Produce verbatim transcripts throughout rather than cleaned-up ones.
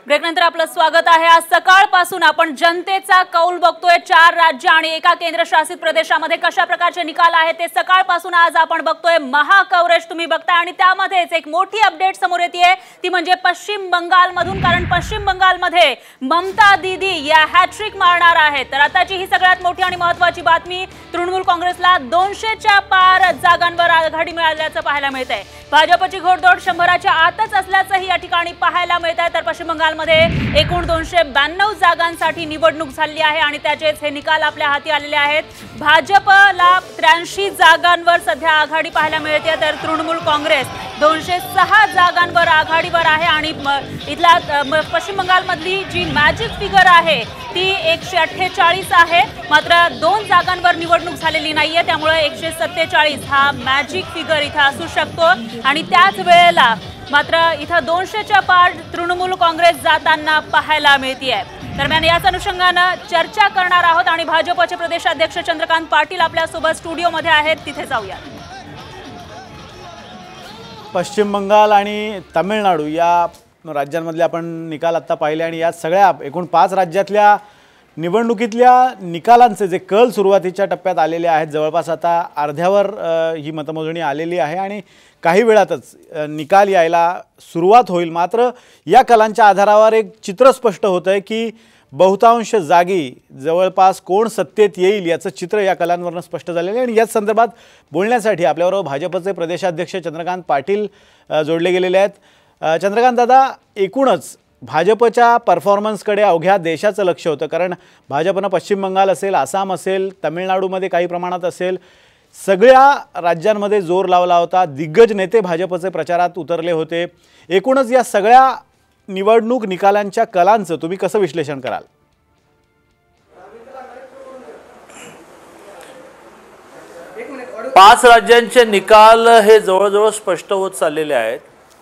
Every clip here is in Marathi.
ब्रेकनंतर आपलं स्वागत आहे। आज सकाळपासून आपण जनतेचा कौल बघतोय। चार राज्य आणि एका केंद्रशासित प्रदेशामध्ये कशा प्रकारचे निकाल आहेत ते सकाळपासून आज आपण बघतोय। महाकवरेज तुम्ही बघताय आणि त्यामध्येच एक मोठी अपडेट समोर येते ती म्हणजे पश्चिम बंगालमधून, कारण पश्चिम बंगालमध्ये ममता दीदी या हॅट्रिक मारणार आहेत। तर आताची ही सगळ्यात मोठी आणि महत्त्वाची बातमी, तृणमूल काँग्रेसला दोनशेच्या पार जागांवर आघाडी मिळाल्याचं पाहायला मिळतंय। भाजपची घोडदौड शंभराच्या आतच असल्याचंही या ठिकाणी पाहायला मिळतंय। तर पश्चिम बंगालमध्ये एकूण दोनशे ब्याण्णव जागांसाठी निवडणूक झाली आहे आणि त्याचेच हे निकाल आपल्या हाती आलेले आहेत। भाजपला त्र्याऐंशी जागांवर सध्या आघाडी पाहायला मिळते, तर तृणमूल काँग्रेस दोनशे सहा जागांवर आघाडीवर आहे आणि इथला पश्चिम बंगालमधली जी मॅजिक फिगर आहे ती एकशे अठ्ठेचाळीस आहे। मात्र दोन जागांवर निवडणूक झालेली नाहीये, त्यामुळे एकशे सत्तेचाळीस हा मॅजिक फिगर इथं असू शकतो आणि त्याच वेळेला मात्र इथं दोनशेच्या पार तृणमूल काँग्रेस जाताना पाहायला मिळतेय। दरम्यान याच अनुषंगाने चर्चा करणार आहोत आणि भाजपचे प्रदेशाध्यक्ष चंद्रकांत पाटील आपल्यासोबत स्टुडिओमध्ये आहेत, तिथे जाऊया। पश्चिम बंगाल आणि तामिळनाडू या राज्यांमधले आपण निकाल आता पाहिले आणि या सगळ्या एकूण पाच राज्यातल्या निवडणुकीतल्या निकालांचे जे कल सुरुवातीच्या टप्प्यात आलेले आहेत, जवळपास आता अर्ध्यावर ही मतमोजणी आलेली आहे आणि काही वेळातच निकाल यायला सुरुवात होईल। मात्र या कलांच्या आधारावर एक चित्र स्पष्ट होतं आहे की बहुतांश जागी जवळपास कोण सत्तेत येईल याचं चित्र या कलांवरून स्पष्ट झालेलं आहे। आणि याच संदर्भात बोलण्यासाठी आपल्याबरोबर भाजपचे प्रदेशाध्यक्ष चंद्रकांत पाटील जोडले गेलेले आहेत। चंद्रकांत दादा, एकूणच भाजपच्या परफॉर्मन्सकडे अवघ्या देशाचं लक्ष होतं, कारण भाजपनं पश्चिम बंगाल असेल, आसाम असेल, तमिळनाडूमध्ये काही प्रमाणात असेल, सगळ्या राज्यांमध्ये जोर लावला होता। दिग्गज नेते भाजपचे प्रचारात उतरले होते। एकूणच या सगळ्या निवडणूक निकालांच्या कलांचं तुम्ही कसं विश्लेषण कराल? पाच राज्यांचे निकाल हे जवळजवळ स्पष्ट होत चाललेले आहेत।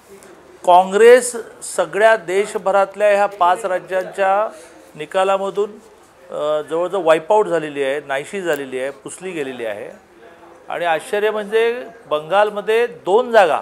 काँग्रेस सगळ्या देशभरातल्या ह्या पाच राज्यांच्या निकालामधून जवळजवळ वाईपआउट झालेली आहे, नाहीशी झालेली आहे, पुसली गेलेली आहे। आणि आश्चर्य म्हणजे बंगालमध्ये दोन जागा,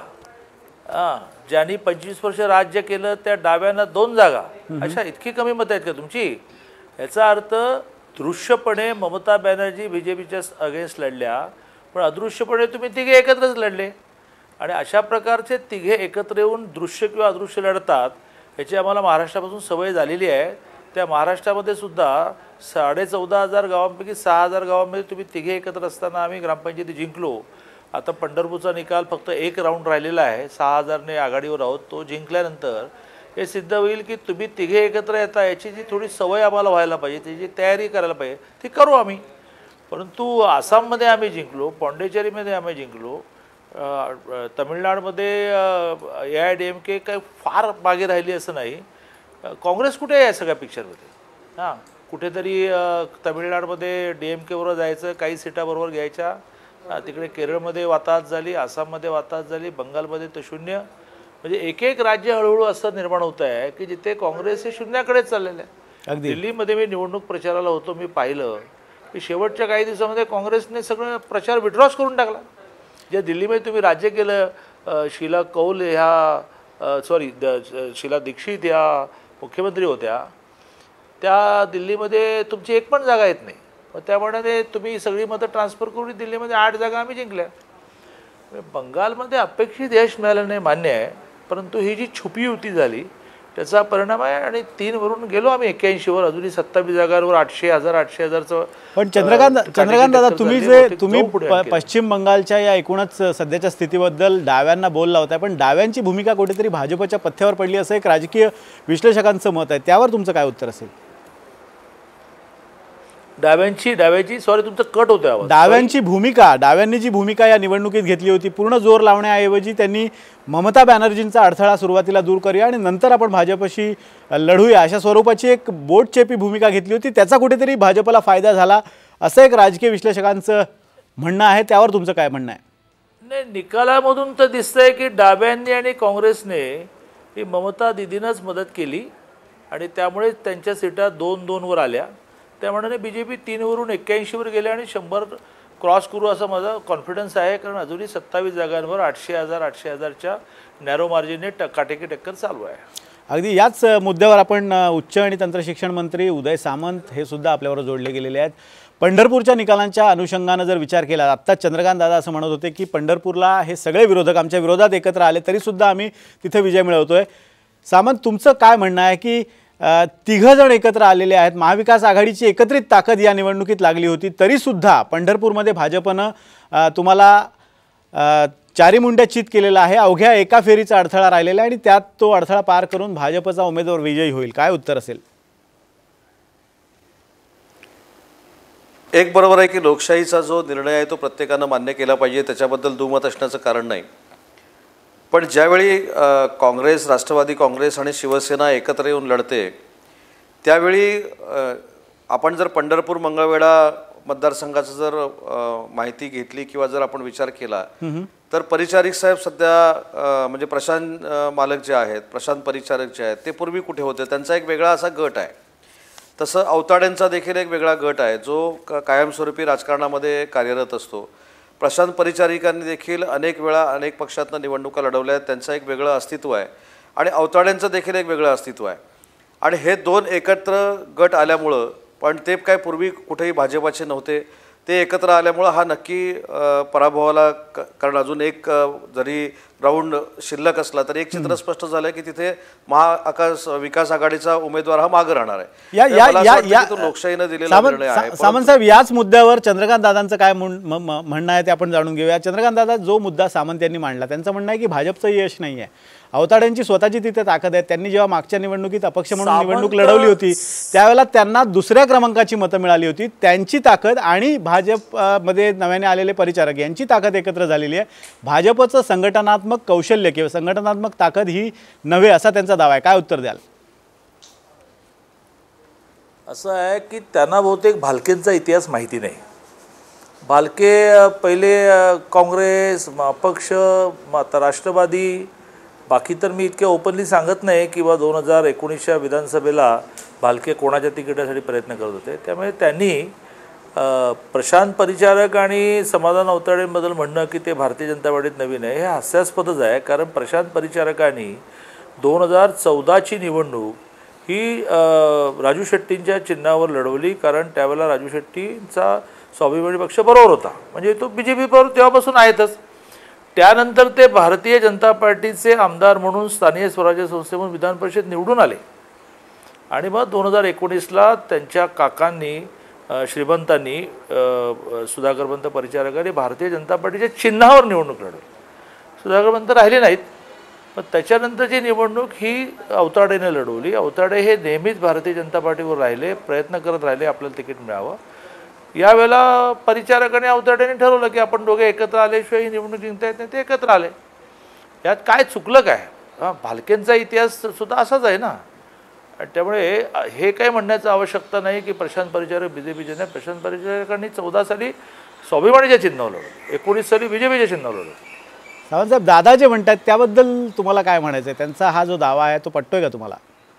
ज्यांनी पंचवीस वर्ष राज्य केलं त्या डाव्यांना दोन जागा, अशा इतकी कमी मतं आहेत का तुमची? याचा अर्थ दृश्यपणे ममता बॅनर्जी बी जे पीच्या अगेन्स्ट लढल्या, पण अदृश्यपणे तुम्ही तिघे एकत्रच लढले आणि अशा प्रकारचे तिघे एकत्र येऊन दृश्य किंवा अदृश्य लढतात याची आम्हाला महाराष्ट्रापासून सवय झालेली आहे। त्या महाराष्ट्रामध्ये सुद्धा साडे चौदा हजार गावांपैकी सहा हजार गावांमध्ये तुम्ही तिघे एकत्र असताना आम्ही ग्रामपंचायती जिंकलो। आता पंढरपूरचा निकाल फक्त एक राऊंड राहिलेला आहे, सहा हजारने आघाडीवर आहोत, तो जिंकल्यानंतर हे सिद्ध होईल की तुम्ही तिघे एकत्र येता याची जी थोडी सवय आम्हाला व्हायला पाहिजे, त्याची तयारी करायला पाहिजे, ती करू आम्ही। परंतु आसाममध्ये आम्ही जिंकलो, पॉंडेचेरीमध्ये आम्ही जिंकलो, तमिळनाडूमध्ये A I D M K काही फार मागे राहिली असं नाही। काँग्रेस कुठे आहे या सगळ्या पिक्चरमध्ये? हां, कुठेतरी तमिळनाडूमध्ये डी एम केबरोबर जायचं, काही सीटाबरोबर घ्यायच्या, तिकडे केरळमध्ये वाताहत झाली, आसाममध्ये वाताहत झाली, बंगालमध्ये तर शून्य। म्हणजे एक एक राज्य हळूहळू असं निर्माण होत आहे की जिथे काँग्रेस हे शून्याकडेच चाललेलं आहे। दिल्लीमध्ये मी निवडणूक प्रचाराला होतो, मी पाहिलं की शेवटच्या काही दिवसामध्ये काँग्रेसने सगळं प्रचार विड्रॉच करून टाकला। जे दिल्लीमध्ये तुम्ही राज्य केलं, शीला कौल ह्या सॉरी शीला दीक्षित ह्या मुख्यमंत्री होत्या, त्या दिल्लीमध्ये तुमची एक पण जागा येत नाही, मग त्यामुळे तुम्ही सगळी मतं ट्रान्सफर करून दिल्लीमध्ये आठ जागा आम्ही जिंकल्या। बंगालमध्ये अपेक्षित यश मिळालं नाही मान्य आहे, परंतु ही जी छुपी युती झाली त्याचा परिणाम आहे आणि तीन वरून गेलो आम्ही एक्क्याऐंशीवर, अजूनही सत्तावीस जागांवर आठशे हजार आठशे हजारचं। पण चंद्रकांत चंद्रकांत दादा, तुम्ही जे तुम्ही पश्चिम बंगालच्या या एकूणच सध्याच्या स्थितीबद्दल डाव्यांना बोल लावताय, पण डाव्यांची भूमिका कुठेतरी भाजपच्या पथ्यावर पडली असं एक राजकीय विश्लेषकांचं मत आहे, त्यावर तुमचं काय उत्तर असेल? डाव्यांची डाव्याची सॉरी तुमचं कट होतं, डाव्यांची भूमिका डाव्यांनी जी भूमिका या निवडणुकीत घेतली होती, पूर्ण जोर लावण्याऐवजी त्यांनी ममता बॅनर्जींचा अडथळा सुरुवातीला दूर करूया आणि नंतर आपण भाजपशी लढूया अशा स्वरूपाची एक बोटचेपी भूमिका घेतली होती, त्याचा कुठेतरी भाजपला फायदा झाला असं एक राजकीय विश्लेषकांचं म्हणणं आहे, त्यावर तुमचं काय म्हणणं आहे? नाही, निकालामधून तर दिसतंय की डाव्यांनी आणि काँग्रेसने ही ममता दिदीनंच मदत केली आणि त्यामुळे त्यांच्या सीटा दोन दोनवर आल्या। त्यामुळे बी जे पी तीनवरून एक्क्याऐंशीवर गेले आणि शंभर क्रॉस करू असा माझा कॉन्फिडन्स आहे, कारण अजूनही सत्तावीस जागांवर आठशे हजार आठशे हजारच्या नॅरो मार्जिनने टक्काटेकी टक्कर चालू आहे। अगदी याच मुद्द्यावर आपण उच्च आणि तंत्रशिक्षण मंत्री उदय सामंत हे सुद्धा आपल्याबरोबर जोडले गेलेले आहेत. पंढरपूरच्या निकालांच्या अनुषंगानं जर विचार केला, आत्ता चंद्रकांत दादा असं म्हणत होते की पंढरपूरला हे सगळे विरोधक आमच्या विरोधात एकत्र आले तरीसुद्धा आम्ही तिथे विजय मिळवतोय. सामंत, तुमचं काय म्हणणं आहे की तिघजण एकत्र आलेले आहेत, महाविकास आघाडीची एकत्रित ताकद या निवडणुकीत लागली होती तरीसुद्धा पंढरपूरमध्ये भाजपनं तुम्हाला चारी मुंड्या चित केलेला आहे, अवघ्या एका फेरीचा अडथळा राहिलेला आहे आणि त्यात तो अडथळा पार करून भाजपचा उमेदवार विजयी होईल, काय उत्तर असेल? एक बरोबर आहे की लोकशाहीचा जो निर्णय आहे तो प्रत्येकानं मान्य केला पाहिजे, त्याच्याबद्दल दुमत असण्याचं कारण नाही. पण ज्यावेळी काँग्रेस, राष्ट्रवादी काँग्रेस आणि शिवसेना एकत्र येऊन लढते त्यावेळी आपण जर पंढरपूर मंगळवेढा मतदारसंघाचं जर माहिती घेतली किंवा जर आपण विचार केला तर परिचारिक साहेब सध्या म्हणजे प्रशांत मालक जे आहेत, प्रशांत परिचारक जे आहेत ते पूर्वी कुठे होते, त्यांचा एक वेगळा असा गट आहे. तसं अवताड्यांचा देखील एक वेगळा गट आहे जो कायमस्वरूपी राजकारणामध्ये कार्यरत असतो. प्रशांत परिचारिकांनी देखील अनेक वेळा अनेक पक्षातनं निवडणुका लढवल्या आहेत, त्यांचं एक वेगळं अस्तित्व आहे आणि अवताड्यांचं देखील एक वेगळं अस्तित्व आहे. आणि हे दोन एकत्र गट आल्यामुळं, पण ते काय पूर्वी कुठेही भाजपाचे नव्हते, ते एकत्र आल्यामुळं हा नक्की पराभवाला, कारण अजून एक जरी राऊंड शिल्लक असला तरी एक चित्र स्पष्ट झालं की तिथे महाविकास विकास आघाडीचा उमेदवार हा मागे राहणार आहे. या या या या लोकशाहीने दिलेला निर्णय आहे. सामंत साहेब, याच मुद्द्यावर चंद्रकांत दादांचं काय म्हणणं आहे ते आपण जाणून घेऊया. चंद्रकांत दादा, जो मुद्दा सामंत यांनी मांडला त्यांचं म्हणणं आहे की भाजपचं यश नाही आहे, अवताड्यांची स्वतःची तिथे ताकद आहे. त्यांनी जेव्हा मागच्या निवडणुकीत अपक्ष म्हणून निवडणूक लढवली होती त्यावेळेला त्यांना दुसऱ्या क्रमांकाची मतं मिळाली होती. त्यांची ताकद आणि भाजपमध्ये नव्याने आलेले परिचारक यांची ताकद एकत्र झालेली आहे. भाजपचं संघटनात्मक कौशल्य किंवा संघटनात्मक ताकद ही नव्हे असा त्यांचा दावा आहे, काय उत्तर द्याल? असं आहे की त्यांना बहुतेक भालकेंचा इतिहास माहिती नाही. भालके पहिले काँग्रेस, अपक्ष, आता राष्ट्रवादी, बाकी तर मी इतक्या ओपनली सांगत नाही किंवा दोन हजार एकोणीसच्या विधानसभेला भालके कोणाच्या तिकिटासाठी प्रयत्न करत होते. त्यामुळे त्यांनी प्रशांत परिचारक आणि समाधान अवताडेंबद्दल म्हणणं की ते भारतीय जनता पार्टीत नवीन आहे हे हास्यास्पदच आहे. कारण प्रशांत परिचारकांनी दोन हजार चौदाची निवडणूक ही राजू शेट्टींच्या चिन्हावर लढवली, कारण त्यावेळेला राजू शेट्टींचा स्वाभिमानी पक्ष बरोबर होता, म्हणजे तो बी जे पी बरोबर तेव्हापासून आहेतच. त्यानंतर ते भारतीय जनता पार्टीचे आमदार म्हणून स्थानिक स्वराज्य संस्थेमधून विधान परिषद निवडून आले आणि मग दोन हजार एकोणीसला त्यांच्या काकांनी श्रीमंतांनी सुधाकरपंत परिचारकांनी भारतीय जनता पार्टीच्या चिन्हावर निवडणूक लढवली. सुधाकरपंत राहिले नाहीत, पण त्याच्यानंतरची निवडणूक ही अवताडेने लढवली. अवताडे हे नेहमीच भारतीय जनता पार्टीवर राहिले, प्रयत्न करत राहिले आपल्याला तिकीट मिळावं. यावेळेला परिचारकाने अवताडेने ठरवलं की आपण दोघे एकत्र आल्याशिवाय ही निवडणूक जिंकता येत नाही, ते एकत्र आले. यात काय चुकलं काय? हां, भालकेंचा इतिहास सुद्धा असाच आहे ना. त्यामुळे हे काही म्हणण्याचं आवश्यकता नाही की प्रशांत परिचारक बी जे पीचे नाही. प्रशांत परिचारकांनी चौदा साली स्वाभिमानीच्या चिन्हावर लढवलं, एकोणीस साली बी जे पीच्या चिन्हावर लढवलं. सावंतसाहेब, दादा जे म्हणतात त्याबद्दल तुम्हाला काय म्हणायचं आहे? त्यांचा हा जो दावा आहे तो पटतोय का तुम्हाला?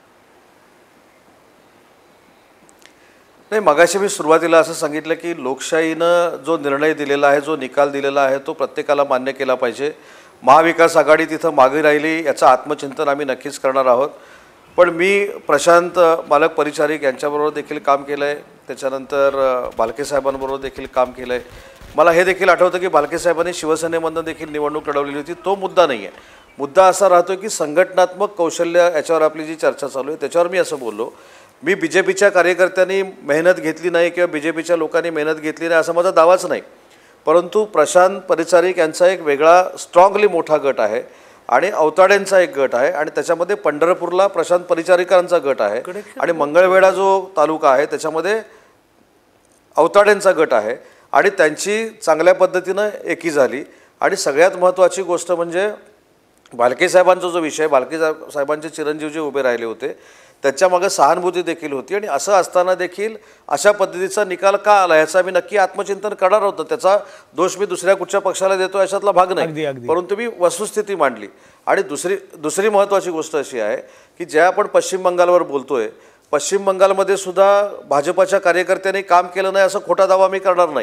नाही, मगाशी मी सुरुवातीला असं सांगितलं की लोकशाहीनं जो निर्णय दिलेला आहे, जो निकाल दिलेला आहे तो प्रत्येकाला मान्य केला पाहिजे. महाविकास आघाडी तिथं मागे राहिली याचं आत्मचिंतन आम्ही नक्कीच करणार आहोत. पण मी प्रशांत मालक परिचारिक यांच्याबरोबर देखील काम केलं आहे, त्याच्यानंतर भालके साहेबांबरोबर देखील काम केलं आहे. मला हे देखील आठवतं की भालके साहेबांनी शिवसेनेमधून देखील निवडणूक लढवलेली होती. तो मुद्दा नाही आहे. मुद्दा असा राहतो की संघटनात्मक कौशल्य, याच्यावर आपली जी चर्चा चालू आहे त्याच्यावर मी असं बोललो. मी बी जे पीच्या कार्यकर्त्यांनी मेहनत घेतली नाही किंवा बी जे पीच्या लोकांनी मेहनत घेतली नाही असा माझा दावाच नाही, परंतु प्रशांत परिचारिक यांचा एक वेगळा स्ट्रॉंगली मोठा गट आहे आणि अवताड्यांचा एक गट आहे आणि त्याच्यामध्ये पंढरपूरला प्रशांत परिचारिकांचा गट आहे आणि मंगळवेढा जो तालुका आहे त्याच्यामध्ये अवताड्यांचा गट आहे आणि त्यांची चांगल्या पद्धतीनं एकी झाली. आणि सगळ्यात महत्त्वाची गोष्ट म्हणजे भालके साहेबांचा जो विषय, भालके साहेबांचे चिरंजीव जे उभे राहिले होते त्याच्यामागे सहानुभूती देखील होती आणि असं असताना देखील अशा पद्धतीचा निकाल का आला याचा मी नक्की आत्मचिंतन करणार होतो. त्याचा दोष मी दुसऱ्या कुठच्या पक्षाला देतो याच्यातला भाग नाही, परंतु मी वस्तुस्थिती मांडली. आणि दुसरी दुसरी महत्त्वाची गोष्ट अशी आहे की ज्या आपण पश्चिम बंगालवर बोलतोय, पश्चिम बंगालमध्ये सुद्धा भाजपाच्या कार्यकर्त्यांनी काम केलं नाही असं खोटा दावा मी करणार नाही,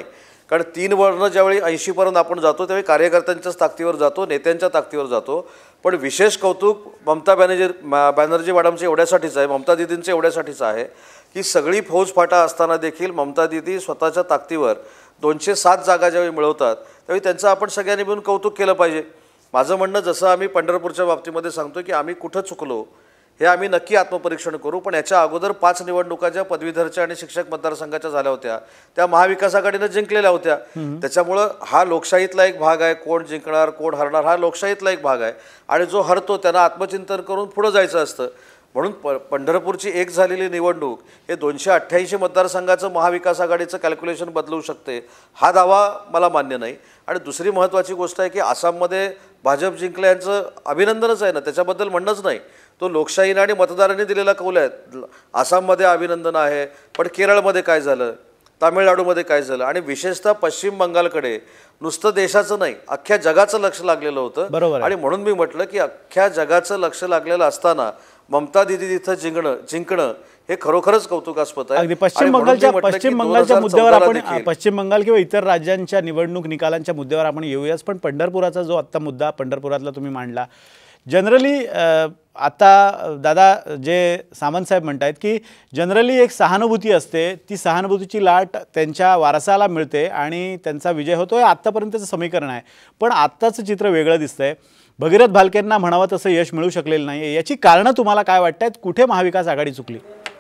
कारण तीन वर्ण ज्यावेळी ऐंशीपर्यंत आपण जातो त्यावेळी कार्यकर्त्यांच्याच ताकदीवर जातो, नेत्यांच्या ताकदीवर जातो. पण विशेष कौतुक ममता बॅनर्जी बॅनर्जी मॅडमचं एवढ्यासाठीच आहे, ममता दिदींचं एवढ्यासाठीच आहे की सगळी फौज फाटा असताना देखील ममता दिदी स्वतःच्या ताकदीवर दोनशे सात जागा ज्यावेळी मिळवतात त्यावेळी त्यांचं आपण सगळ्यांनी मिळून कौतुक केलं पाहिजे. माझं म्हणणं जसं आम्ही पंढरपूरच्या बाबतीमध्ये सांगतो की आम्ही कुठं चुकलो हे आम्ही नक्की आत्मपरीक्षण करू, पण याच्या अगोदर पाच निवडणुका ज्या पदवीधरच्या आणि शिक्षक मतदारसंघाच्या झाल्या होत्या त्या महाविकास आघाडीनं जिंकलेल्या होत्या. त्याच्यामुळं हा लोकशाहीतला एक भाग आहे, कोण जिंकणार कोण हरणार हा लोकशाहीतला एक भाग आहे आणि जो हरतो त्यांना आत्मचिंतन करून पुढं जायचं असतं. म्हणून प पंढरपूरची एक झालेली निवडणूक हे दोनशे अठ्ठ्याऐंशी मतदारसंघाचं महाविकास आघाडीचं कॅल्क्युलेशन बदलू शकते हा दावा मला मान्य नाही. आणि दुसरी महत्त्वाची गोष्ट आहे की आसाममध्ये भाजप जिंकल्याचं अभिनंदनच आहे ना, त्याच्याबद्दल म्हणणंच नाही. तो लोकशाहीने आणि मतदारांनी दिलेला कौल आहे. आसाममध्ये अभिनंदन आहे, पण केरळमध्ये काय झालं, तामिळनाडूमध्ये काय झालं आणि विशेषतः पश्चिम बंगालकडे नुसतं देशाचं नाही अख्ख्या जगाचं लक्ष लागलेलं होतं. आणि म्हणून मी म्हटलं की अख्ख्या जगाचं लक्ष लागलेलं असताना ममता दिदी तिथं जिंकणं जिंकणं हे खरोखरच कौतुकास्पद आहे. अगदी पश्चिम बंगालच्या पश्चिम बंगालच्या मुद्द्यावर आपण पश्चिम बंगाल किंवा इतर राज्यांच्या निवडणूक निकालांच्या मुद्द्यावर आपण येऊयाच, पण पंढरपुराचा जो आत्ता मुद्दा पंढरपुरातला तुम्ही मांडला, जनरली आता दादा जे सामंत साहेब म्हणतात की जनरली एक सहानुभूती असते, ती सहानुभूतीची लाट त्यांच्या वारसाला मिळते आणि त्यांचा विजय होतो हे आत्तापर्यंतचं समीकरण आहे. पण आत्ताचं चित्र वेगळं दिसतंय. भगीरथ भालकेंना म्हणावं तसं यश मिळू शकलेलं नाही. याची कारणं तुम्हाला काय वाटत आहेत? कुठे महाविकास आघाडी चुकली?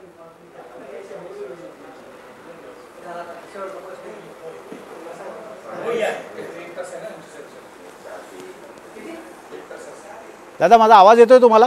दादा माझा आवाज येतोय तुम्हाला?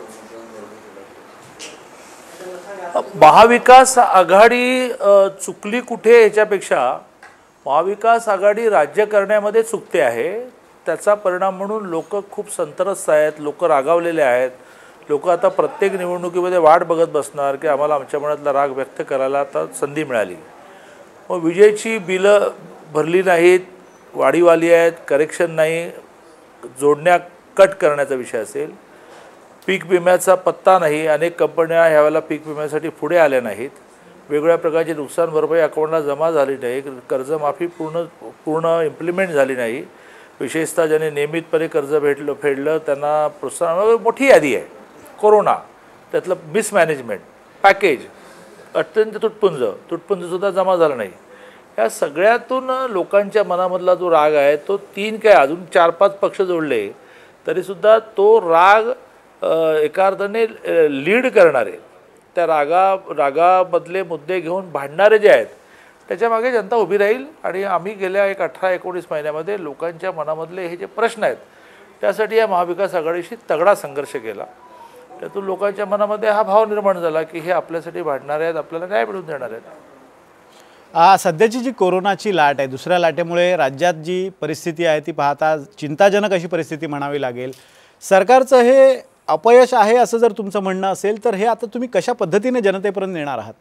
महाविकास आघाडी चुकली कुठे ह्याच्यापेक्षा महाविकास आघाडी राज्य करण्यामध्ये चुकते आहे. त्याचा परिणाम म्हणून लोक खूप संत्रस्त आहेत, लोक रागावलेले आहेत. लोक आता प्रत्येक निवडणुकीमध्ये वाट बघत बसणार की आम्हाला आमच्या मनातला राग व्यक्त करायला आता संधी मिळाली. मग विजेची बिलं भरली नाहीत, वाढीवाली आहेत, करेक्शन नाही, जोडण्या कट करण्याचा विषय असेल, पीक विम्याचा पत्ता नाही, अनेक कंपन्या ह्यावेळेला पीक विम्यासाठी पुढे आल्या नाहीत, वेगवेगळ्या प्रकारची नुकसान भरपाई अकाउंटला जमा झाली नाही, कर्जमाफी पूर्ण पूर्ण इम्प्लिमेंट झाली नाही, विशेषतः ज्यांनी नियमितपणे कर्ज भेटलं फेडलं त्यांना प्रोत्साहन, मोठी यादी आहे. कोरोना त्यातलं मिसमॅनेजमेंट, पॅकेज अत्यंत तुटपुंज तुटपुंजसुद्धा जमा झालं नाही. या सगळ्यातून लोकांच्या मनामधला जो राग आहे तो तीन काय अजून चार पाच पक्ष जोडले तरीसुद्धा तो राग एका अर्थाने लीड करणारे, त्या रागा रागामधले मुद्दे घेऊन भांडणारे जे आहेत त्याच्यामागे जनता उभी राहील. आणि आम्ही गेल्या एक अठरा एकोणीस महिन्यामध्ये लोकांच्या मनामधले हे जे प्रश्न आहेत त्यासाठी या महाविकास आघाडीशी तगडा संघर्ष केला. त्यातून लोकांच्या मनामध्ये हा भाव निर्माण झाला की हे आपल्यासाठी भांडणारे आहेत, आपल्याला न्याय मिळवून देणार आहेत. सध्याची जी कोरोनाची लाट आहे, दुसऱ्या लाटेमुळे राज्यात जी परिस्थिती आहे ती पाहता चिंताजनक अशी परिस्थिती म्हणावी लागेल. सरकारचं हे अपयश आहे असं जर तुमचं म्हणणं असेल तर हे आता तुम्ही कशा पद्धतीने जनतेपर्यंत नेणार आहात?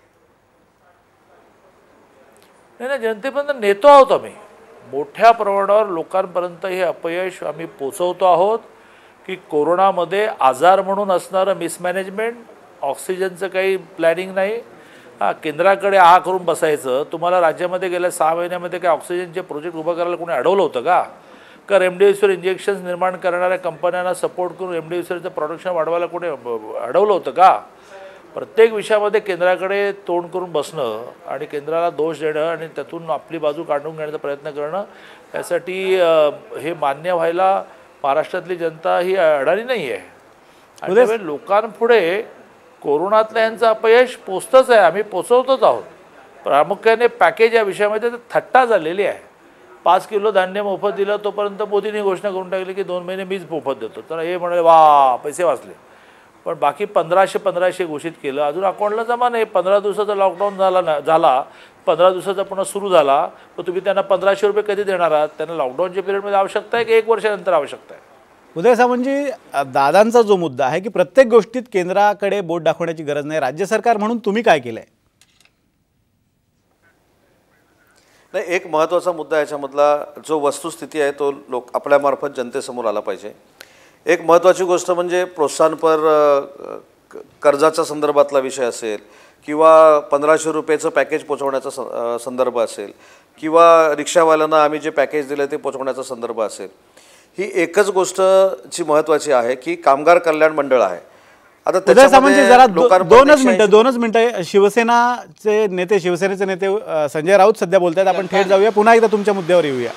नाही नाही, जनतेपर्यंत नेतो आहोत आम्ही. मोठ्या प्रमाणावर लोकांपर्यंत हे अपयश आम्ही पोचवतो आहोत की कोरोनामध्ये आजार म्हणून असणारं मिसमॅनेजमेंट, ऑक्सिजनचं काही प्लॅनिंग नाही, हां केंद्राकडे आ करून बसायचं. तुम्हाला राज्यामध्ये गेल्या सहा महिन्यामध्ये काय ऑक्सिजनचे प्रोजेक्ट उभं करायला कोणी अडवलं होतं का? का रेमडेसिवीर इंजेक्शन्स निर्माण करणाऱ्या कंपन्यांना सपोर्ट करून रेमडेसिवीरचं प्रोडक्शन वाढवायला कोणी अडवलं होतं का? प्रत्येक विषयामध्ये केंद्राकडे तोंड करून बसणं आणि केंद्राला दोष देणं आणि त्यातून आपली बाजू काढून घेण्याचा प्रयत्न करणं, यासाठी हे मान्य व्हायला महाराष्ट्रातली जनता ही अडाणी नाही आहे. आणि त्यामुळे लोकांपुढे कोरोनातलं यांचं अपयश पोचतंच आहे, आम्ही पोचवतोच आहोत. प्रामुख्याने पॅकेज या विषयामध्ये थट्टा झालेली आहे. पाच किलो धान्य मोफत दिलं तोपर्यंत मोदींनी घोषणा करून टाकली की दोन महिने मीच मोफत देतो. तर हे म्हणाले वा पैसे वाचले. पण बाकी पंधराशे पंधराशे घोषित केलं, अजून अकाउंटला जमा नाही. पंधरा दिवसाचा लॉकडाऊन झाला ना झाला पंधरा दिवसाचा पुन्हा सुरू झाला, तर तुम्ही त्यांना पंधराशे रुपये कधी देणार आहात? त्यांना लॉकडाऊनच्या पिरियडमध्ये आवश्यकता आहे की एक वर्षानंतर आवश्यकता आहे? उदय सामंतजी, दादांचा जो मुद्दा आहे की प्रत्येक गोष्टीत केंद्राकडे बोट दाखवण्याची गरज नाही, राज्य सरकार म्हणून तुम्ही काय केलंय? नाही, एक महत्त्वाचा मुद्दा याच्यामधला जो वस्तुस्थिती आहे तो लोक आपल्यामार्फत जनतेसमोर आला पाहिजे. एक महत्त्वाची गोष्ट म्हणजे प्रोत्साहनपर कर्जाच्या संदर्भातला विषय असेल किंवा पंधराशे रुपयाचं पॅकेज पोचवण्याचा स अ, संदर्भ असेल किंवा रिक्षावाल्यांना आम्ही जे पॅकेज दिलं ते पोचवण्याचा संदर्भ असेल, ही एकच गोष्ट जी महत्त्वाची आहे की कामगार कल्याण मंडळ आहे. आता उदय सामंत जरा दो- लोकांपर्यंत दोनच एकशे मिनिटं ऐंशी दोनच मिनिटं शिवसेनाचे नेते शिवसेनेचे नेते अ, संजय राऊत सध्या बोलतात. आपण थेट जाऊया, पुन्हा एकदा तुमच्या मुद्द्यावर येऊया.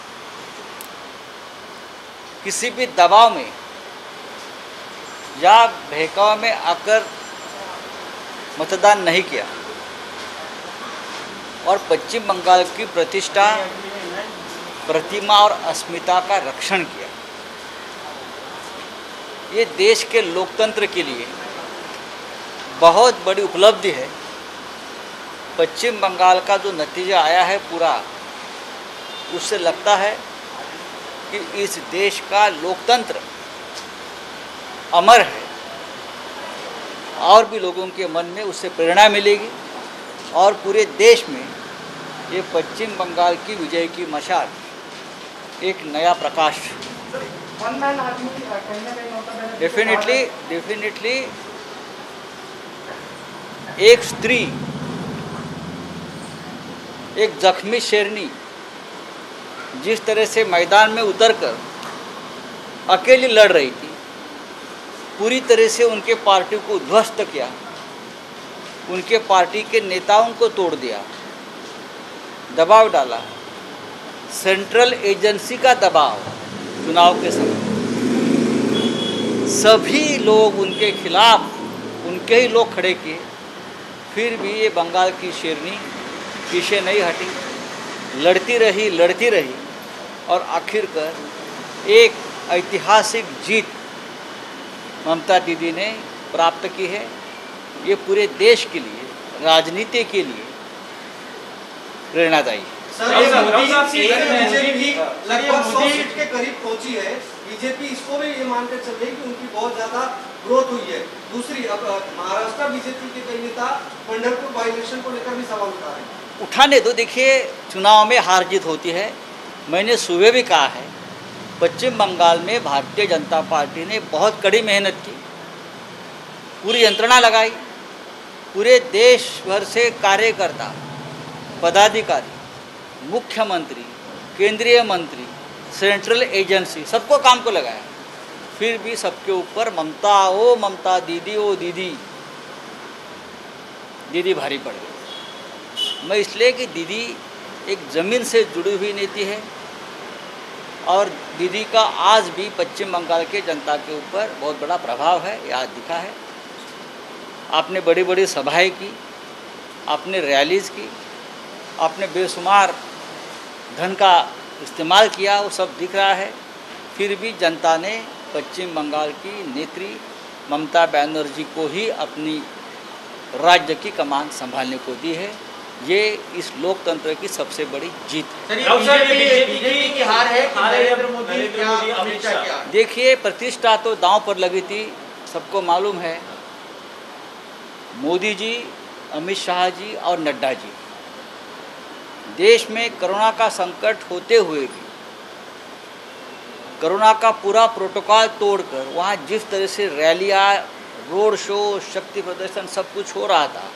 किसी भी दबाव में या बहकाव में आकर मतदान नहीं किया और पश्चिम बंगाल की प्रतिष्ठा, प्रतिमा और अस्मिता का रक्षण किया. ये देश के लोकतंत्र के लिए बहुत बड़ी उपलब्धि है. पश्चिम बंगाल का जो नतीजा आया है पूरा, उससे लगता है कि इस देश का लोकतंत्र अमर है और भी लोगों के मन में उससे प्रेरणा मिलेगी और पूरे देश में ये पश्चिम बंगाल की विजय की मशाल एक नया प्रकाश. डेफिनेटली डेफिनेटली एक स्त्री, एक जख्मी शेरनी जिस तरह से मैदान में उतरकर अकेली लड़ रही थी, पूरी तरह से उनके पार्टी को ध्वस्त किया, उनके पार्टी के नेताओं को तोड़ दिया, दबाव डाला, सेंट्रल एजेंसी का दबाव चुनाव के समय, सभी लोग उनके खिलाफ, उनके ही लोग खड़े किए, फिर भी ये बंगाल की शेरनी पीछे नहीं हटी, लड़ती रही लड़ती रही और आखिरकार एक ऐतिहासिक जीत ममता दीदी ने प्राप्त की है. ये पूरे देश के लिए, राजनीति के लिए प्रेरणादायी है. सर, ये मोदी बीजेपी लगभग सौ सीट के करीब पहुंची है. बीजेपी इसको भी ये मानकर चल रही है कि उनकी बहुत ज्यादा ग्रोथ हुई है. दूसरी, अब महाराष्ट्र बीजेपी के कई नेता पंढरपुर बाई इलेक्शन को लेकर भी सवाल उठा रहे हैं. उठाने दो. देखिए, चुनाव में हार जीत होती है. मैंने सुबह भी कहा है, पश्चिम बंगाल में भारतीय जनता पार्टी ने बहुत कड़ी मेहनत की, पूरी यंत्रणा लगाई, पूरे देश भर से कार्यकर्ता, पदाधिकारी, मुख्यमंत्री, केंद्रीय मंत्री, सेंट्रल एजेंसी, सबको काम को लगाया. फिर भी सबके ऊपर ममता, ओ ममता दीदी, ओ दीदी दीदी भारी पड़ गई. मैं इसलिए कि दीदी एक ज़मीन से जुड़ी हुई नीति है और दीदी का आज भी पश्चिम बंगाल के जनता के ऊपर बहुत बड़ा प्रभाव है. यह दिखा है. आपने बड़ी बड़ी सभाएं की, आपने रैलीज की, आपने बेशुमार धन का इस्तेमाल किया, वो सब दिख रहा है. फिर भी जनता ने पश्चिम बंगाल की नेत्री ममता बनर्जी को ही अपनी राज्य की कमान संभालने को दी है. ये इस लोकतंत्र की सबसे बड़ी जीत है. बीजेपी की हार है कि नरेंद्र मोदी क्या अमित शाह क्या? देखिए, प्रतिष्ठा तो दांव पर लगी थी, सबको मालूम है. मोदी जी, अमित शाह जी और नड्डा जी देश में कोरोना का संकट होते हुए भी कोरोना का पूरा प्रोटोकॉल तोड़कर वहाँ जिस तरह से रैलियाँ, रोड शो, शक्ति प्रदर्शन सब कुछ हो रहा था,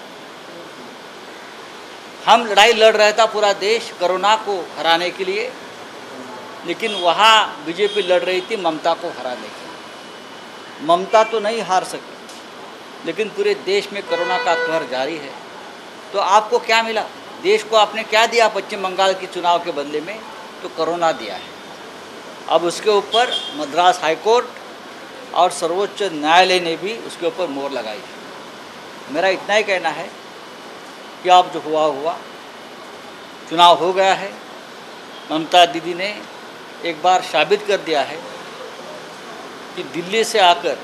हम लड़ाई लड़ रहा था पूरा देश कोरोना को हराने के लिए, लेकिन वहाँ बीजेपी लड़ रही थी ममता को हराने के लिए. ममता तो नहीं हार सकी, लेकिन पूरे देश में कोरोना का कहर जारी है. तो आपको क्या मिला? देश को आपने क्या दिया पश्चिम बंगाल के चुनाव के बदले में? तो कोरोना दिया है. अब उसके ऊपर मद्रास हाईकोर्ट और सर्वोच्च न्यायालय ने भी उसके ऊपर मोहर लगाई है. मेरा इतना ही कहना है कि अब जो हुआ हुआ, चुनाव हो गया है. ममता दीदी ने एक बार साबित कर दिया है कि दिल्ली से आकर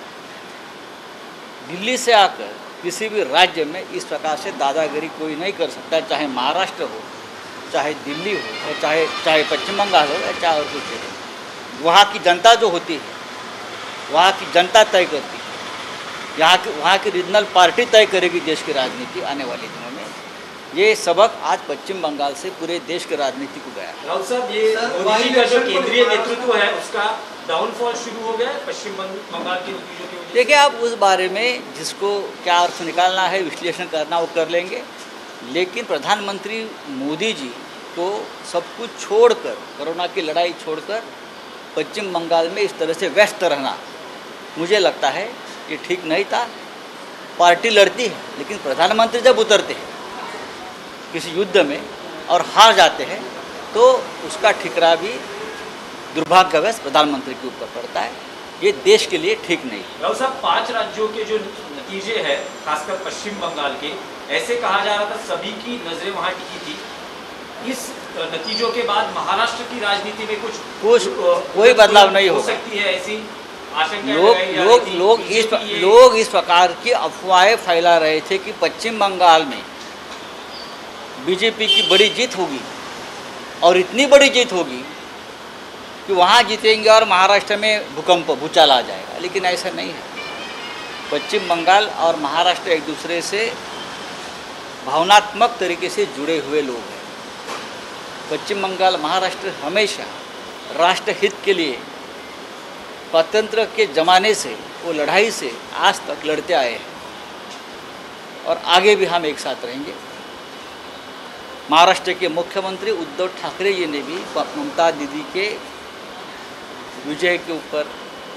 दिल्ली से आकर किसी भी राज्य में इस प्रकार से दादागिरी कोई नहीं कर सकता, चाहे महाराष्ट्र हो, चाहे दिल्ली हो, और चाहे चाहे पश्चिम बंगाल हो, या चाहे और कुछ हो. वहाँ की जनता जो होती है, वहाँ की जनता तय करती है. यहाँ की वहाँ की रीजनल पार्टी तय करेगी देश की राजनीति आने वाले दिनों में. ये सबक आज पश्चिम बंगाल से पूरे देश की राजनीति को गया है. राउत साहब, ये मोदी जी का जो केंद्रीय नेतृत्व है उसका डाउनफॉल शुरू हो गया है पश्चिम बंग- बंगाल के नतीजों की वजह से? देखिए, आप उस बारे में जिसको क्या अर्थ निकालना है, विश्लेषण करना, वो कर लेंगे। लेकिन प्रधानमंत्री मोदी जी को सब कुछ छोड़कर, कोरोना की लड़ाई छोड़कर पश्चिम बंगाल में इस तरह से व्यस्त रहना, मुझे लगता है ये ठीक नहीं था। पार्टी लड़ती है, लेकिन प्रधानमंत्री जब उतरते हैं किसी युद्ध में और हार जाते हैं तो उसका ठिकरा भी दुर्भाग्यवश प्रधानमंत्री के ऊपर पड़ता है। ये देश के लिए ठीक नहीं। राहुल साहब, पांच राज्यों के जो नतीजे हैं, खासकर पश्चिम बंगाल के, ऐसे कहा जा रहा था सभी की नजरें वहां टिकी थी। इस नतीजों के बाद महाराष्ट्र की राजनीति में कुछ कुछ कोई बदलाव नहीं हो होगा। सकती है, ऐसी आशंका लोग लोग लोग इस लोग इस प्रकार की अफवाहें फैला रहे थे कि पश्चिम बंगाल में बीजेपी की बड़ी जीत होगी और इतनी बड़ी जीत होगी कि वहाँ जीतेंगे और महाराष्ट्र में भूकंप भूचाल आ जाएगा। लेकिन ऐसा नहीं है। पश्चिम बंगाल और महाराष्ट्र एक दूसरे से भावनात्मक तरीके से जुड़े हुए लोग हैं। पश्चिम बंगाल महाराष्ट्र हमेशा राष्ट्रहित के लिए स्वतंत्र के ज़माने से, वो लड़ाई से आज तक लड़ते आए हैं और आगे भी हम एक साथ रहेंगे। महाराष्ट्र के मुख्यमंत्री उद्धव ठाकरे जी ने भी ममता दीदी के विजय के ऊपर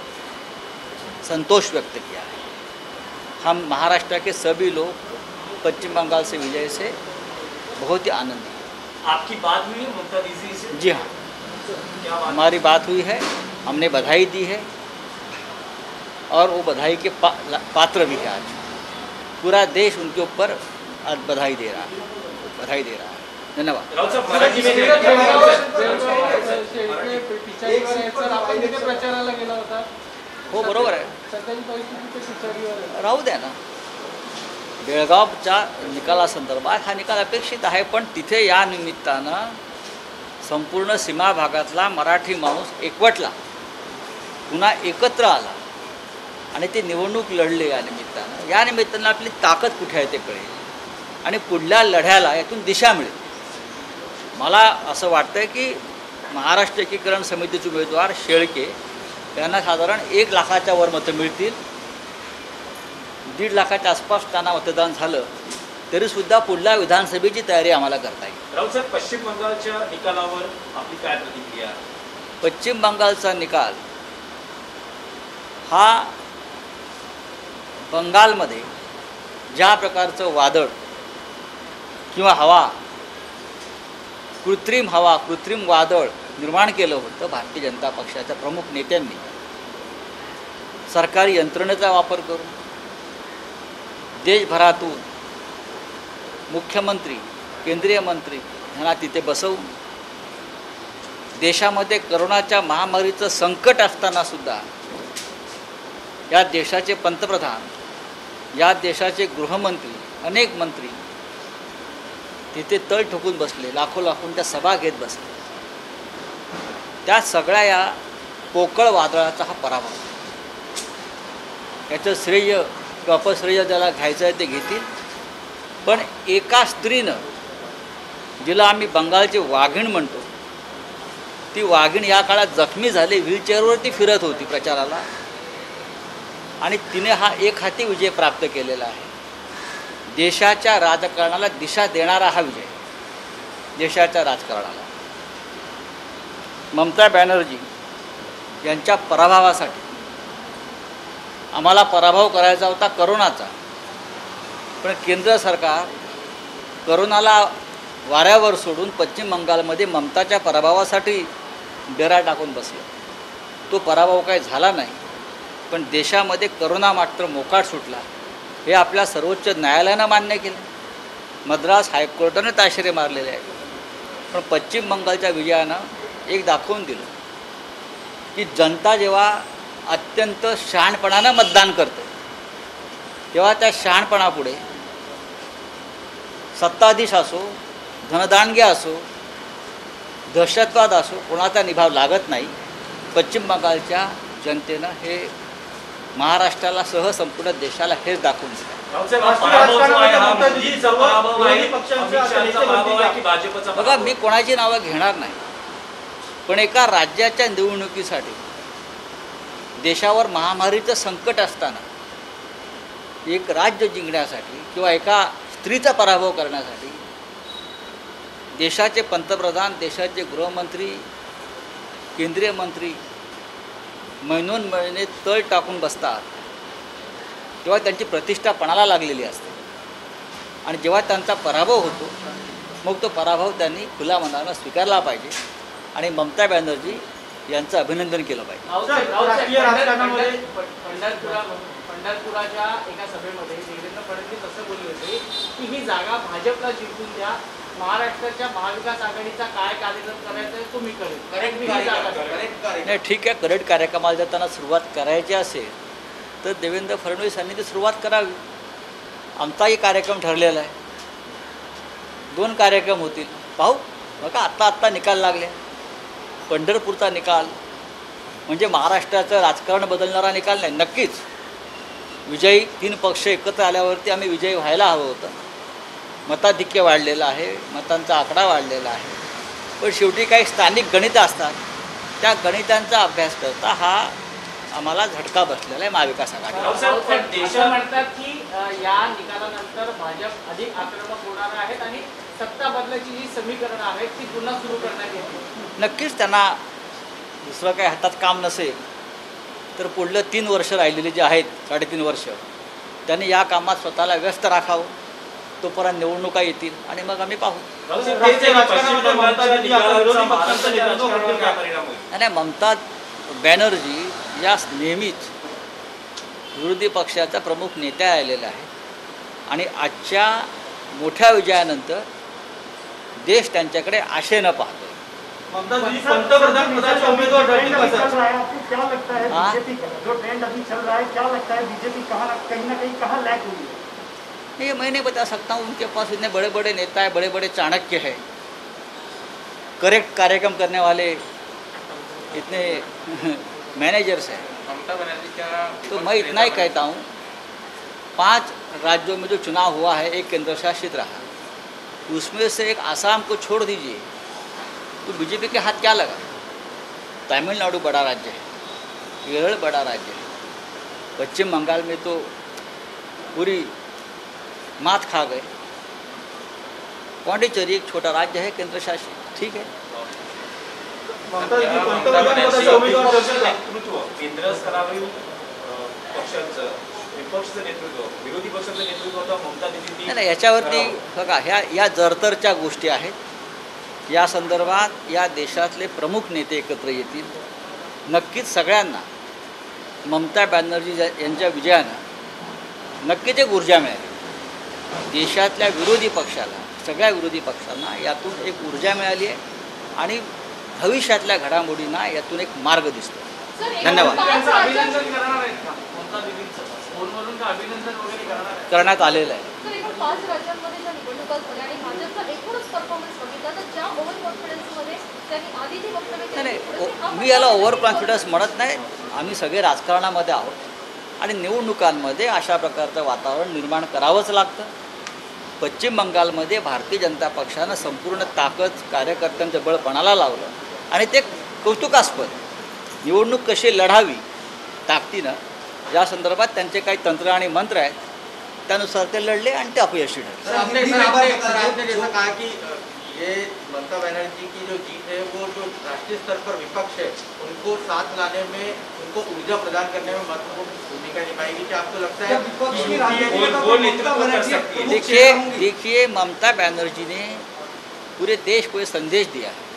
संतोष व्यक्त किया है। हम महाराष्ट्र के सभी लोग पश्चिम बंगाल से विजय से बहुत ही आनंदित हैं। आपकी बात हुई है ममता दीदी से? जी हाँ, क्या बात? हमारी बात हुई है, हमने बधाई दी है और वो बधाई के पा, पात्र भी है। आज पूरा देश उनके ऊपर आज बधाई दे रहा है, बधाई दे रहा है। धन्यवाद। राहुल साहब, मराठी में प्रचाराला गेला होता, हो, बरोबर आहे, सध्याची परिस्थिती कशी चढीवर आहे? राहू द्या ना। बेळगावच्या निकालासंदर्भात हा निकाल अपेक्षित आहे, पण तिथे या निमित्तानं संपूर्ण सीमा भागातला मराठी माणूस एकवटला, पुन्हा एकत्र आला आणि ते निवडणूक लढले। या निमित्तानं या निमित्तानं आपली ताकद कुठे आहे ते कळेल आणि पुढल्या लढ्याला यातून दिशा मिळेल। मला असं वाटतं की महाराष्ट्र एकीकरण समितीचे उमेदवार शेळके यांना साधारण एक लाखाच्या वर मतं मिळतील। दीड लाखाच्या आसपास त्यांना मतदान झालं तरीसुद्धा पुढल्या विधानसभेची तयारी आम्हाला करता येईल। राहुल साहेब, पश्चिम बंगालच्या निकालावर आपली काय प्रतिक्रिया आहे? पश्चिम बंगालचा निकाल हा बंगालमध्ये ज्या प्रकारचं वादळ किंवा हवा, कृत्रिम हवा, कृत्रिम वादळ निर्माण केलं होतं भारतीय जनता पक्षाच्या प्रमुख नेत्यांनी, सरकारी यंत्रणेचा वापर करून देशभरातून मुख्यमंत्री, केंद्रीय मंत्री यांना तिथे बसवून देशामध्ये करोनाच्या महामारीचं संकट असतानासुद्धा या देशाचे पंतप्रधान, या देशाचे गृहमंत्री, अनेक मंत्री तिथे तळ ठोकून बसले, लाखो लाखोंच्या सभा घेत बसले। त्या सगळ्या या पोकळ वादळाचा हा पराभव। याचं श्रेय किंवा अपश्रेय ज्याला घ्यायचं आहे ते घेतील, पण एका स्त्रीनं, जिला आम्ही बंगालची वाघीण म्हणतो, ती वाघीण या काळात जखमी झाली, व्हीलचेअरवरती फिरत होती प्रचाराला आणि तिने हा एक हाती विजय प्राप्त केलेला आहे। देशाच्या राजकारणाला दिशा देणारा हा विजय, देशाच्या राजकारणाला। ममता बॅनर्जी यांच्या पराभवासाठी आम्हाला पराभव करायचा होता करोनाचा, पण केंद्र सरकार करोनाला वाऱ्यावर सोडून पश्चिम बंगालमध्ये ममताच्या पराभवासाठी डेरा टाकून बसलं। तो पराभव काही झाला नाही, पण देशामध्ये करोना मात्र मोकाट सुटला हे आपल्या सर्वोच्च न्यायालयानं मान्य केलं, मद्रास हायकोर्टानं ताशेरे मारलेले आहेत। पण पश्चिम बंगालच्या विजयानं एक दाखवून दिलं की जनता जेव्हा अत्यंत शहाणपणानं मतदान करते तेव्हा त्या शहाणपणापुढे सत्ताधीश असो, धनदांडगे असो, दहशतवाद असो, कोणाचा निभाव लागत नाही। पश्चिम बंगालच्या जनतेनं हे महाराष्ट्राला सह संपूर्ण देशाला हेच दाखवून दिलं। राहुल साहेब, हा पराभव जो आहे हा मोदीचा पराभव आहे, अमित शहाचा पराभव आहे की भाजपचा? बघा, मी कोणाची नावं घेणार नाही, पण एका राज्याच्या निवडणुकीसाठी देशावर महामारीचं संकट असताना एक राज्य जिंकण्यासाठी किंवा एका स्त्रीचा पराभव करण्यासाठी देशाचे पंतप्रधान, देशाचे गृहमंत्री, केंद्रीय मंत्री महिनोन महिने तळ टाकून बसतात, तेव्हा त्यांची प्रतिष्ठा पणाला लागलेली असते आणि जेव्हा त्यांचा पराभव होतो मग तो पराभव त्यांनी खुल्या मनानं स्वीकारला पाहिजे आणि ममता बॅनर्जी यांचं अभिनंदन केलं पाहिजे. पंढरपुराच्या एका सभेमध्ये देवेंद्र फडणवीस असं बोलले होते की ही जागा भाजपला जिंकून द्या, महाराष्ट्राच्या महाविकास आघाडीचा काय कार्यक्रम करायचा आहे तुम्ही करेल. नाही ठीक आहे, करेक्ट कार्यक्रमाला जर त्यांना सुरुवात करायची असेल तर देवेंद्र फडणवीस यांनी ती सुरुवात करावी. आमचाही कार्यक्रम ठरलेला आहे, दोन कार्यक्रम होतील, पाहू. बघा आत्ता आत्ता निकाल लागले. पंढरपूरचा निकाल म्हणजे महाराष्ट्राचं राजकारण बदलणारा निकाल नाही. नक्कीच विजयी तीन पक्ष एकत्र आल्यावरती आम्ही विजयी व्हायला हवं होतं. मताधिक्य वाढलेलं आहे, मतांचा आकडा वाढलेला आहे, पण शेवटी काही स्थानिक गणितं असतात, त्या गणितांचा अभ्यास करता हा आम्हाला झटका बसलेला आहे महाविकास आघाडी. असं म्हणतात की या निकालानंतर भाजप अधिक आक्रमक होणार आहेत आणि सत्ता बदलाची जी समीकरणं आहेत ती पुन्हा सुरू करण्यात येतील. नक्कीच त्यांना दुसरं काही हातात काम नसेल तर पुढलं तीन वर्ष राहिलेली जी आहेत, साडेतीन वर्ष, त्यांनी या कामात स्वतःला व्यस्त राखावं. तोपर्यंत निवडणुका येतील आणि मग आम्ही पाहू. आणि ममता बॅनर्जी या नेहमीच विरोधी पक्षाचा प्रमुख नेत्या आलेल्या आहेत आणि आजच्या मोठ्या विजयानंतर देश त्यांच्याकडे आशेनं पाहतो. पंतप्रधान पदाचे उम्मीदवार ठरतील का सर? क्या लगता है बीजेपी का जो ट्रेंड अभी चल रहा है, क्या लगता है बीजेपी कहाँ कहीं ना कहीं कहाँ लैग हुई है? नहीं, मैं नहीं बता सकता हूँ. उनके पास इतने बड़े बड़े नेता है, बड़े बड़े चाणक्य है, करेक्ट कार्यक्रम करने वाले इतने मैनेजर्स हैं. तो मैं इतना ही कहता हूँ, पांच राज्यों में जो चुनाव हुआ है, एक केंद्र शासित रहा, उसमें से एक आसाम को छोड़ दीजिए तो बीजेपी के हाथ क्या लगा. तमिलनाडु बड़ा राज्य है, केरल बड़ा राज्य है, पश्चिम बंगाल में तो पूरी मात खा गए. पौंडीचेरी एक छोटा राज्य है केंद्र शासित, ठीक है. केंद्र स्तरावरील पक्षांचं विपक्षाचं नेतृत्व, विरोधी पक्षाचं नेतृत्व आता ममता दीदी. नाही, याच्यावरती बघा, ह्या या जरतरच्या गोष्टी आहेत. या संदर्भात या देशातले प्रमुख नेते एकत्र येतील. नक्कीच सगळ्यांना ममता बॅनर्जी यांच्या विजयानं नक्कीच एक ऊर्जा मिळाली. देशातल्या विरोधी पक्षाला, सगळ्या विरोधी पक्षांना यातून एक ऊर्जा मिळाली आहे आणि भविष्यातल्या घडामोडींना यातून एक मार्ग दिसतो. धन्यवाद. करण्यात आलेलं आहे. नाही, मी याला ओव्हर कॉन्फिडन्स म्हणत नाही. आम्ही सगळे राजकारणामध्ये आहोत आणि निवडणुकांमध्ये अशा प्रकारचं वातावरण निर्माण करावंच लागतं. पश्चिम बंगालमध्ये भारतीय जनता पक्षानं संपूर्ण ताकद, कार्यकर्त्यांचं बळ पणाला लावलं आणि ते कौतुकास्पद. निवडणूक कशी लढावी ताकदीनं या संदर्भात त्यांचे काही तंत्र आणि मंत्र आहेत, त्यानुसार ते लढले आणि ते अपयशी ठरले. आपने जैसा कहा कि ये ममता बनर्जी की जो जीत है वो जो राष्ट्रीय स्तर पर विपक्ष है उनको साथ लाने में, उनको ऊर्जा प्रदान करने में महत्वपूर्ण भूमिका निभाएगी. क्या आपको लगता है? देखिए देखिए ममता बनर्जी ने पूरे देश को ये संदेश दिया है.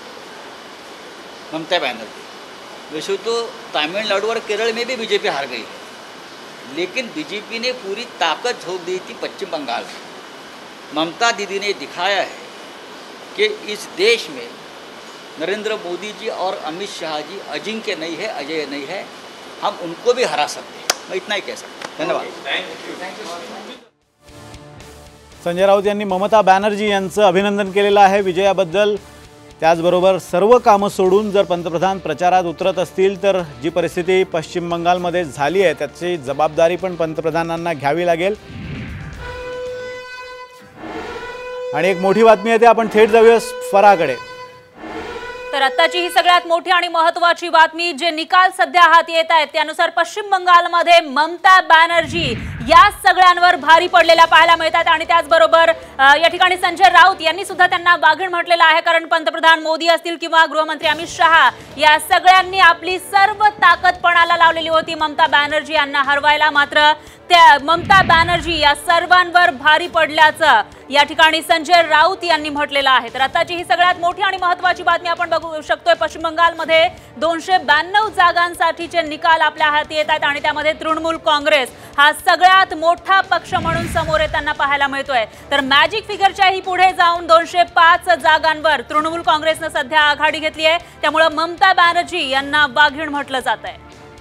ममता बनर्जी वैसे तो तमिलनाडु और केरल में भी बीजेपी हार गई है, लेकिन बीजेपी ने पूरी ताकत झोंक दी थी पश्चिम बंगाल में. ममता दीदी ने दिखाया है कि इस देश में नरेंद्र मोदी जी और अमित शाह जी अजिंक्य नहीं है, अजय नहीं है. हम उनको भी हरा सकते हैं. मैं इतना ही कह सकता हूँ. धन्यवाद. संजय राऊत यांनी ममता बॅनर्जी यांचं अभिनंदन केलेलं आहे विजयाबद्दल. त्याचबरोबर सर्व कामं सोडून जर पंतप्रधान प्रचारात उतरत असतील तर जी परिस्थिती पश्चिम बंगालमध्ये झाली आहे त्याची जबाबदारी पण पंतप्रधानांना घ्यावी लागेल. आणि एक मोठी बातमी आहे ते आपण थेट जाऊया फराकडे. तर आताची ही सगळ्यात मोठी आणि महत्त्वाची बातमी, जे निकाल सध्या हाती येत आहेत त्यानुसार पश्चिम बंगालमध्ये ममता बॅनर्जी या सगळ्यांवर भारी पडलेल्या पाहायला मिळतात आणि त्याचबरोबर या ठिकाणी संजय राऊत यांनी सुद्धा त्यांना वाघीण म्हटलेलं आहे, कारण पंतप्रधान मोदी असतील किंवा गृहमंत्री अमित शहा या सगळ्यांनी आपली सर्व ताकद पणाला लावलेली होती ममता बॅनर्जी यांना हरवायला. मात्र त्या ममता बॅनर्जी या सर्वांवर भारी पडल्याचं या ठिकाणी संजय राऊत यांनी म्हटलेलं आहे. तर आताची ही सगळ्यात मोठी आणि महत्त्वाची बातमी आपण बघू शकतोय. पश्चिम बंगालमध्ये दोनशे ब्याण्णव जागांसाठीचे निकाल आपल्या हाती येत आहेत आणि त्यामध्ये तृणमूल काँग्रेस हा सगळ्यात मोठा पक्ष म्हणून समोर येताना पाहायला मिळतोय. तर मॅजिक फिगरच्याही पुढे जाऊन दोनशे पाच जागांवर तृणमूल काँग्रेसनं सध्या आघाडी घेतली आहे. त्यामुळे ममता बॅनर्जी यांना वाघीण म्हटलं जात आहे.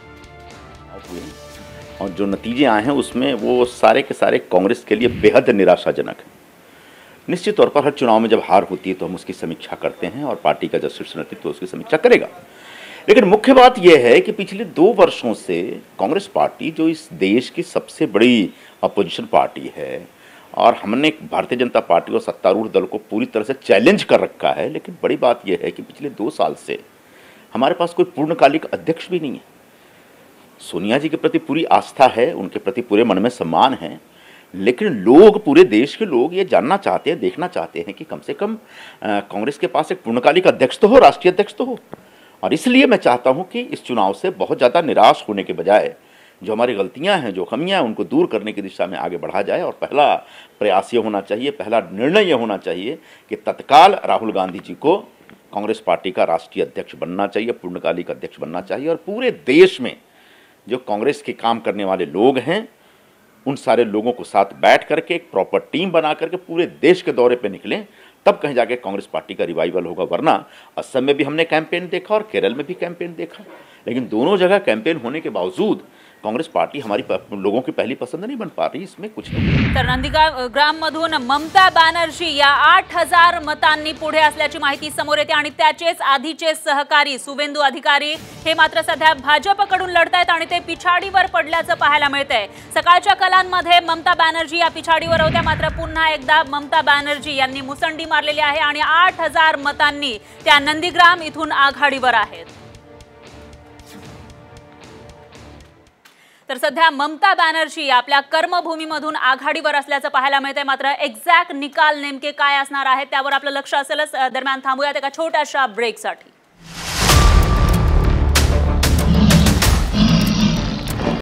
और जो नतीजे आए हैं उसमें वो सारे के सारे कांग्रेस के लिए बेहद निराशाजनक है. निश्चित तौर पर हर चुनाव में जब हार होती है तो हम उसकी समीक्षा करते हैं और पार्टी का जो शीर्ष नेतृत्व उसकी समीक्षा करेगा. लेकिन मुख्य बात यह है कि पिछले दो वर्षों से कांग्रेस पार्टी जो इस देश की सबसे बड़ी अपोजिशन पार्टी है और हमने भारतीय जनता पार्टी और सत्तारूढ़ दल को पूरी तरह से चैलेंज कर रखा है, लेकिन बड़ी बात यह है कि पिछले दो साल से हमारे पास कोई पूर्णकालिक अध्यक्ष भी नहीं है. सोनिया जी के प्रति पूरी आस्था है, उनके प्रति पूरे मन में सम्मान है, लेकिन लोग, पूरे देश के लोग ये जानना चाहते हैं, देखना चाहते हैं कि कम से कम कांग्रेस के पास एक पूर्णकालिक अध्यक्ष तो हो, राष्ट्रीय अध्यक्ष तो हो. और इसलिए मैं चाहता हूं कि इस चुनाव से बहुत ज़्यादा निराश होने के बजाय जो हमारी गलतियां हैं, जो कमियां हैं, उनको दूर करने की दिशा में आगे बढ़ा जाए. और पहला प्रयास ये होना चाहिए, पहला निर्णय ये होना चाहिए कि तत्काल राहुल गांधी जी को कांग्रेस पार्टी का राष्ट्रीय अध्यक्ष बनना चाहिए, पूर्णकालिक अध्यक्ष बनना चाहिए. और पूरे देश में जो कांग्रेस के काम करने वाले लोग हैं उन सारे लोगों को साथ बैठ करके एक प्रॉपर टीम बना करके पूरे देश के दौरे पे निकलें, तब कहीं जाके कांग्रेस पार्टी का रिवाइवल होगा. वरना असम में भी हमने कैंपेन देखा और केरल में भी कैंपेन देखा, लेकिन दोनों जगह कैंपेन होने के बावजूद कांग्रेस पार्टी हमारी लोगों की पहली पसंद नहीं बन पा रही. इसमें कुछ नहीं. तर नंदीग्राम मधून ममता बॅनर्जी या आठ हजार मतांनी पुढे असल्याची माहिती समोर येते आणि त्याचेच आधीचे सहकारी सुवेंदू अधिकारी हे मात्र सध्या भाजपकडून लढतायत आणि ते पिछाडीवर पडल्याचं पाहायला मिळतंय. सकाळच्या कलांमध्ये ममता बॅनर्जी या पिछाडीवर होत्या, मात्र पुन्हा एकदा ममता बॅनर्जी यांनी मुसंडी मारलेली आहे आणि आठ हजार मतांनी त्या नंदीग्राम इथून आघाडीवर आहेत. तर सध्या ममता बॅनर्जी आपल्या कर्मभूमीमधून आघाडीवर असल्याचं पाहायला मिळतंय. मात्र एक्झॅक्ट निकाल नेमके काय असणार आहेत त्यावर आपलं लक्ष असेलच. दरम्यान थांबूयात एका छोट्याशा ब्रेकसाठी.